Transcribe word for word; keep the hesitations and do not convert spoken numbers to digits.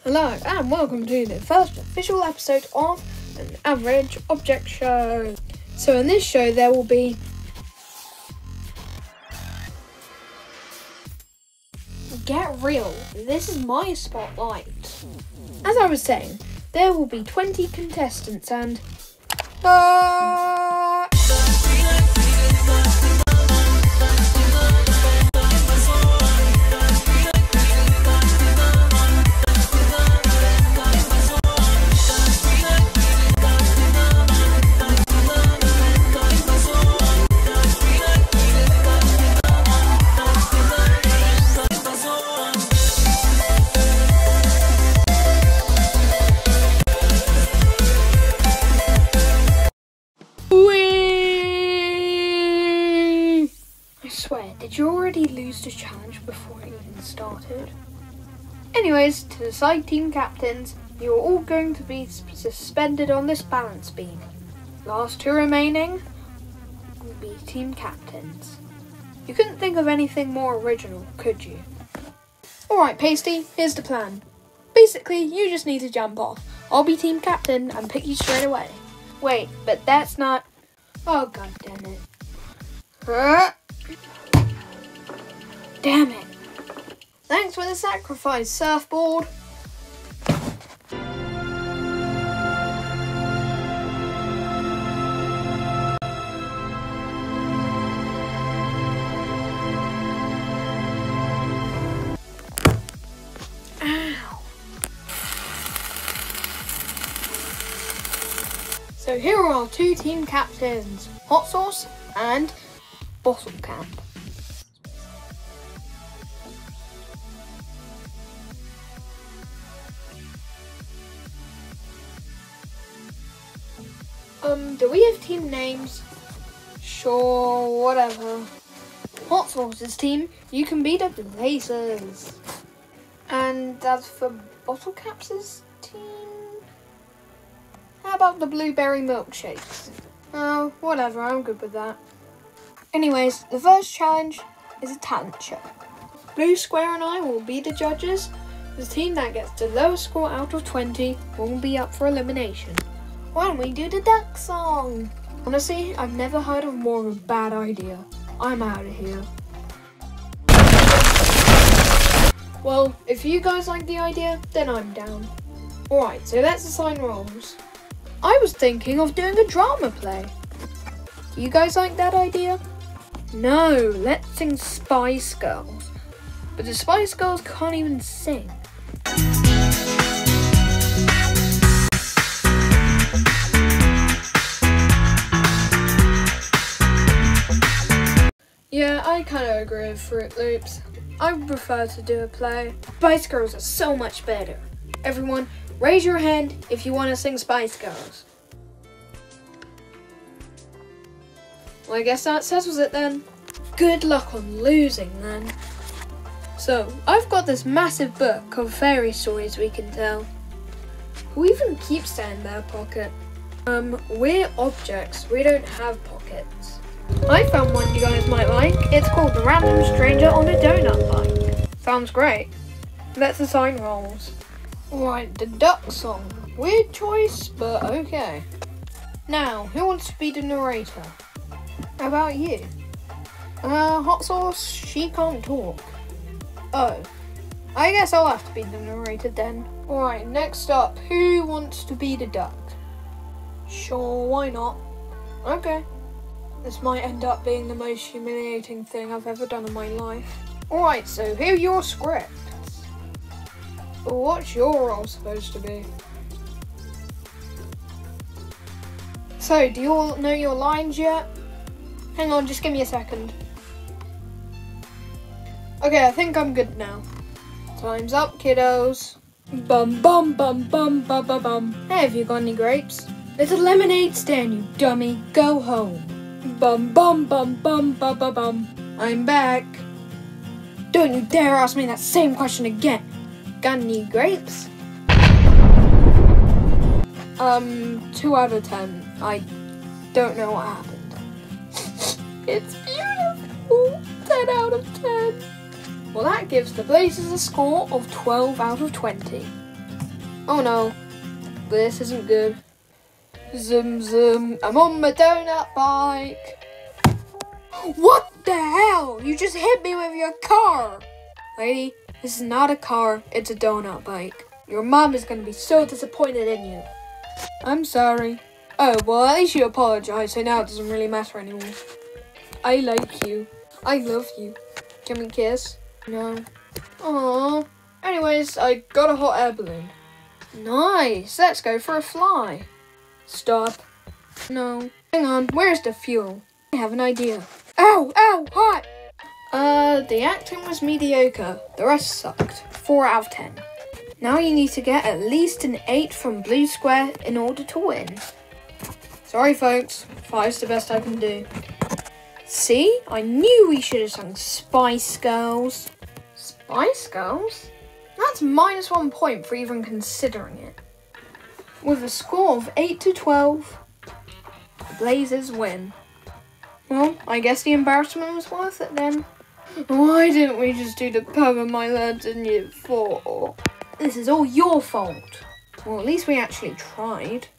Hello and welcome to the first official episode of an Average Object Show. So in this show there will be Get real, this is my spotlight. As I was saying, there will be twenty contestants and uh... I swear, did you already lose the challenge before it even started? Anyways, to decide team captains, you are all going to be suspended on this balance beam. Last two remaining will be team captains. You couldn't think of anything more original, could you? Alright, Pasty, here's the plan. Basically, you just need to jump off. I'll be team captain and pick you straight away. Wait, but that's not... Oh, god damn it. Uh. Damn it. Thanks for the sacrifice, surfboard. Ow. So here are our two team captains, Hot Sauce and Bottle Camp. Um, do we have team names? Sure, whatever. Hot Sauce's team, you can be the Blazers. And as for Bottle Cap's team, how about the Blueberry Milkshakes? Oh, whatever, I'm good with that. Anyways, the first challenge is a talent show. Blue Square and I will be the judges. The team that gets the lowest score out of twenty will be up for elimination. Why don't we do the duck song? Honestly, I've never heard of more of a bad idea. I'm out of here. Well, if you guys like the idea, then I'm down. Alright, so let's assign roles. I was thinking of doing a drama play. Do you guys like that idea? No, let's sing Spice Girls. But the Spice Girls can't even sing. Yeah, I kind of agree with Fruit Loops. I would prefer to do a play. Spice Girls are so much better. Everyone, raise your hand if you want to sing Spice Girls. Well, I guess that settles it then. Good luck on losing then. So, I've got this massive book of fairy stories we can tell. Who even keeps that in their pocket? Um, we're objects, we don't have pockets. I found one you guys might like. It's called The Random Stranger on a Donut Bike. Sounds great. Let's assign roles. Right, the duck song. Weird choice, but okay. Now, who wants to be the narrator? How about you? Uh, Hot Sauce, she can't talk. Oh, I guess I'll have to be the narrator then. Alright, next up, who wants to be the duck? Sure, why not? Okay. This might end up being the most humiliating thing I've ever done in my life. Alright, so here are your scripts. But what's your role supposed to be? So, do you all know your lines yet? Hang on, just give me a second. Okay, I think I'm good now. Time's up, kiddos. Bum bum bum bum bum bum bum. Hey, have you got any grapes? There's a lemonade stand, you dummy. Go home. Bum bum bum bum bum bum bum. I'm back. Don't you dare ask me that same question again. Got any grapes? Um, two out of ten. I don't know what happened. It's beautiful. ten out of ten. Well, that gives the Blazers a score of twelve out of twenty. Oh no, this isn't good. Zoom zoom, I'm on my donut bike. What the hell? You just hit me with your car. Lady, this is not a car, it's a donut bike. Your mom is going to be so disappointed in you. I'm sorry. Oh, well, at least you apologize, so now it doesn't really matter anymore. I like you. I love you. Can we kiss? No. Aww. Anyways, I got a hot air balloon. Nice. Let's go for a fly. Stop. No. Hang on. Where's the fuel? I have an idea. Ow! Ow! Hot! Uh, the acting was mediocre. The rest sucked. four out of ten. Now you need to get at least an eight from Blue Square in order to win. Sorry folks, five's the best I can do. See? I knew we should have sung Spice Girls. Spice Girls? That's minus one point for even considering it. With a score of eight to twelve, the Blazers win. Well, I guess the embarrassment was worth it then. Why didn't we just do the poem I learned in year four? This is all your fault. Well, at least we actually tried.